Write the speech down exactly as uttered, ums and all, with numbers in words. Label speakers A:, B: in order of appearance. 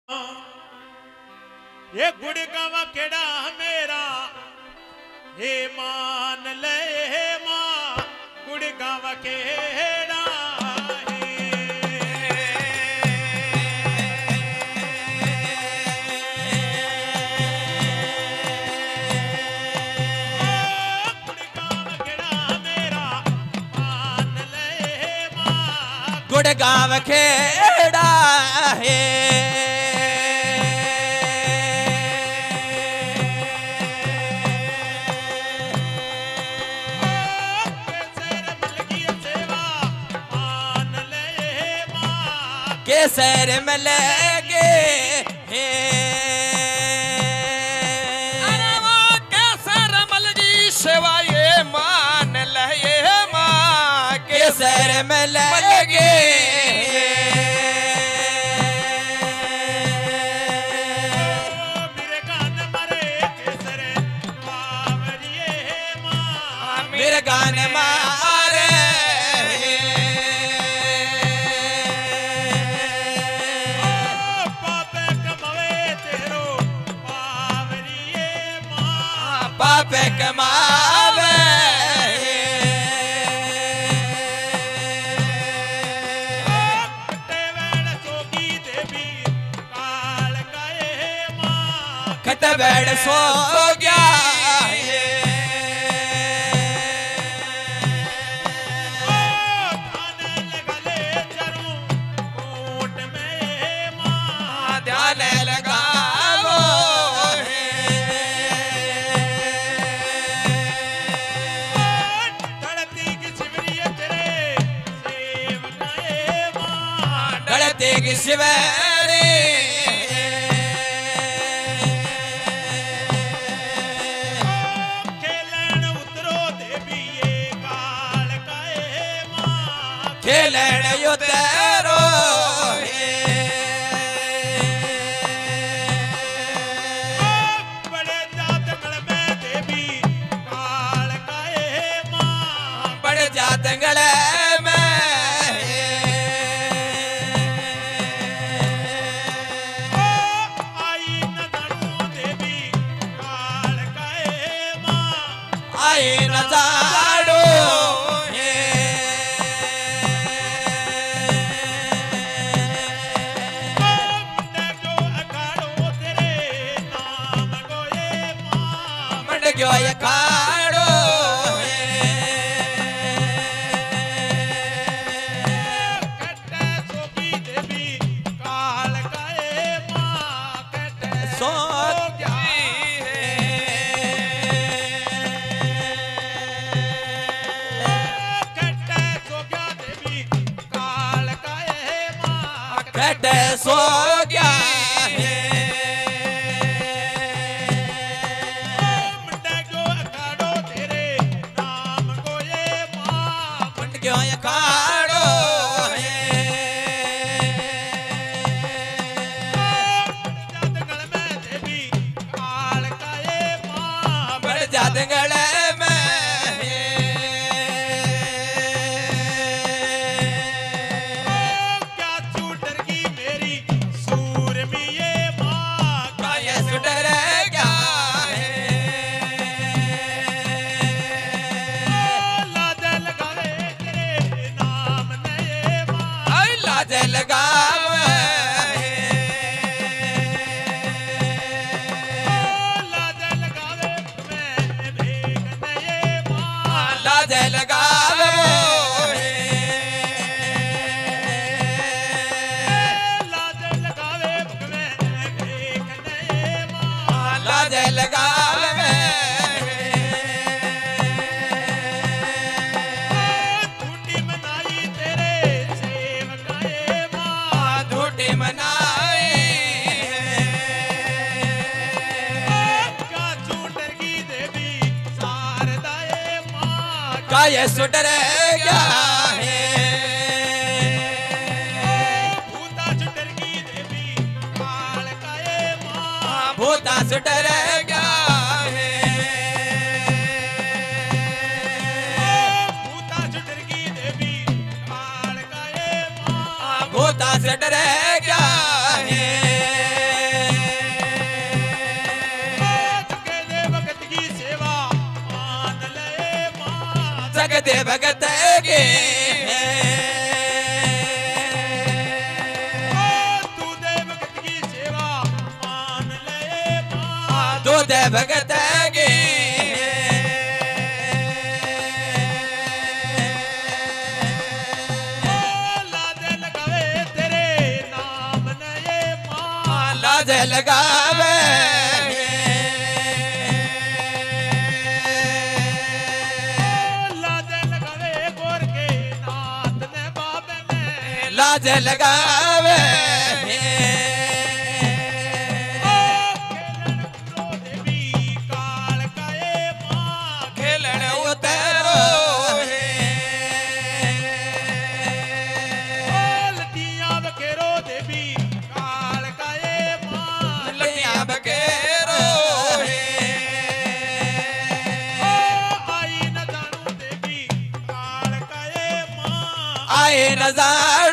A: ये गुड़गावा केड़ा मेरा हे मान ले हे मां गुड़गावा केड़ा
B: गुड़गांव खेड़ा है केसर में लगे
C: अरे वो केसर मलगी सेवा ये मान ले माँ
B: केसर में लगे मेरे गाने मारे पापे कमावे खट बैठ सो गया ध्यान लगावो ढलती की शिवरी खेलन उतरो
A: बड़े जातंगल में देवी काल काए मां
B: बड़े जातंगल में
A: आई न जानो देवी काल काए मां
B: आई न जाड़ो गयो ये खाड़ो
A: कटे सोकी देवी काल काए मां कटे
B: सो
A: गया कटे सो गया देवी काल काए मां
B: कटे सो गया खाड़ो
A: जातंगल में देवी काल काए मां
B: बड़ जातंगल में
A: क्या चूटर की मेरी सूरमी ये मां
B: का ये सुटर क्या लगावे
A: लाज लगावे मैं भेग नए मां
B: लाज लगावे
A: लाज लगावे मैं भेग नए मां
B: लाज लगावे
A: झूठी मनाई तेरे सेवकाए मां
B: झूठी मनाई
A: का चूटर की देवी शारदाए मां
B: का ये सुटर क्या है
A: भूता चूटर की देवी काल काए मां
B: भूता सुटर क्या है
A: भूता चूटर की देवी काल काए मां
B: भूता सुटर क्या है उदय भगत गे
A: लाज लगावे तेरे नाम ने ये मां
B: लाज लगावे
A: लाज लगावे गोर के नाथ ने बाबे ने
B: लाज लगावे
A: देवी काल काए मां
B: खेलन उतरो है
A: लटियां बखेरो देवी काल काए मां
B: लटियां बकेरो है
A: आई न जानू देवी काल काए मां
B: आए नजार